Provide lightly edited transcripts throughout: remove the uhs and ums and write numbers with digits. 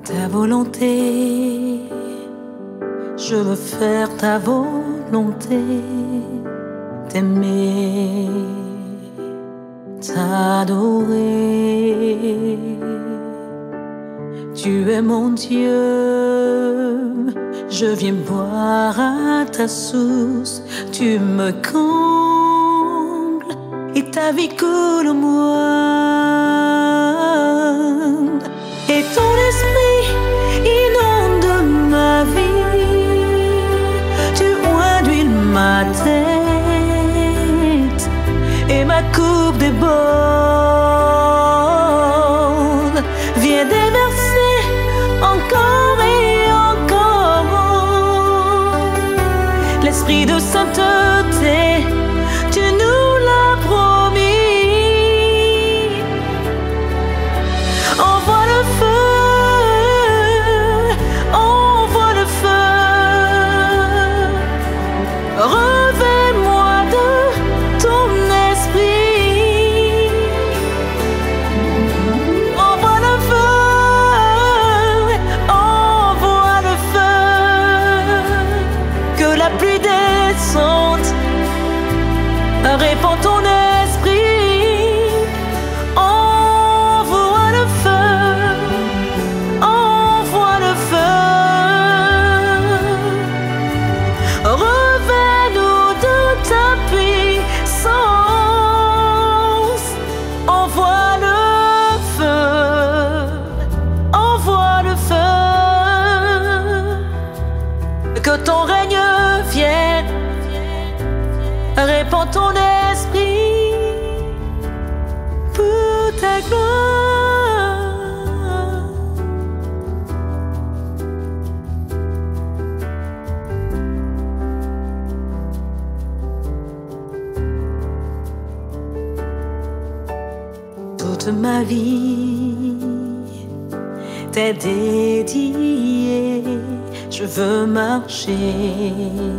ta volonté, je veux faire ta volonté, t'aimer, t'adorer. Tu es mon Dieu, je viens boire à ta source, tu me combles et ta vie coule en moi. Et ton esprit inonde ma vie, tu induis ma tête et ma coupe déborde. Viens déverser encore et encore l'esprit de sainteté, tu nous l'as promis. Envoie le feu, envoie le feu, revêt-moi de ton esprit. Envoie le feu, envoie le feu, que la pluie descende, répand ton esprit. Envoie le feu, envoie le feu, revêt-nous de ta puissance. Envoie le feu, envoie le feu, que ton règne vienne, répand ton esprit pour ta gloire. Toute ma vie t'est dédiée, je veux marcher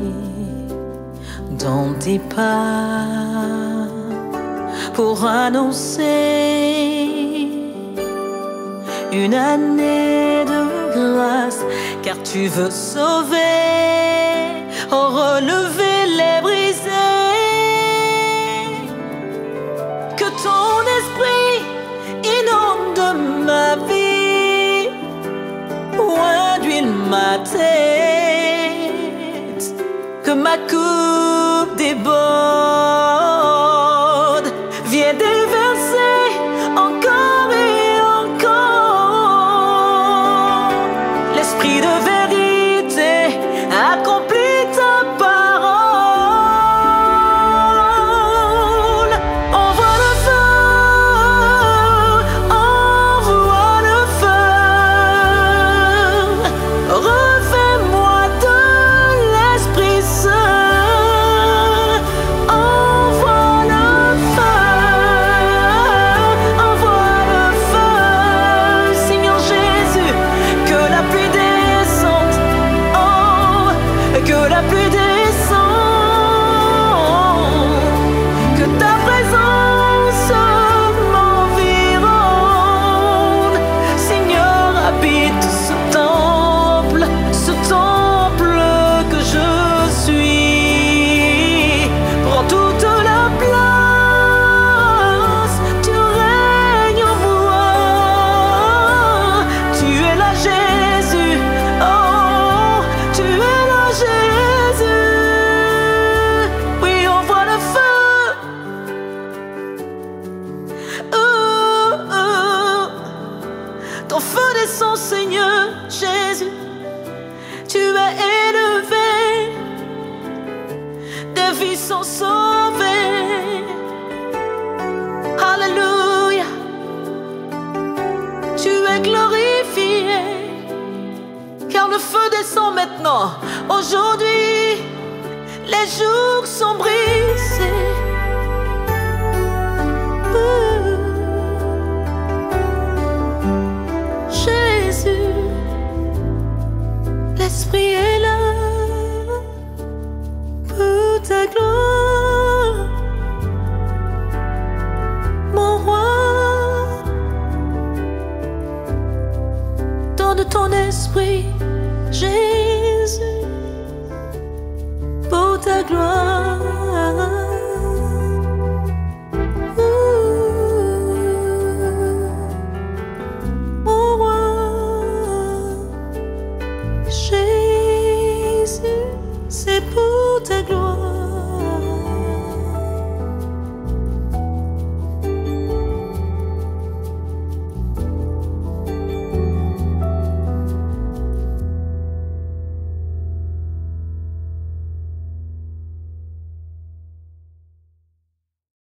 dans tes pas pour annoncer une année de grâce, car tu veux sauver, relever les brisés. Que ton esprit inonde ma vie, induis ma tête, que ma coupe déborde. Viens déverser encore et encore l'esprit de vérité, accomplis ta parole. Envoie le feu, envoie le feu, revêt-moi de l'Esprit Saint. Envoie le feu, Seigneur Jésus, que la pluie descende, oh, que la pluie descende, que ta présence m'environne. Seigneur, habite ce temple que je suis. Prends toute la place, tu règnes en moi. Tu es là, Jésus, oh, tu es là, Jésus. Oui, envoie le feu, oh, oh. Ton feu descend, Seigneur Jésus. Tu es élevé, des vies sont sauvées. Alléluia. Tu es glorifié, car le feu descend maintenant. Aujourd'hui, les jours sont brisés. Jésus, l'Esprit est là pour ta gloire, mon roi. Ton de ton esprit, Jésus, pour ta gloire.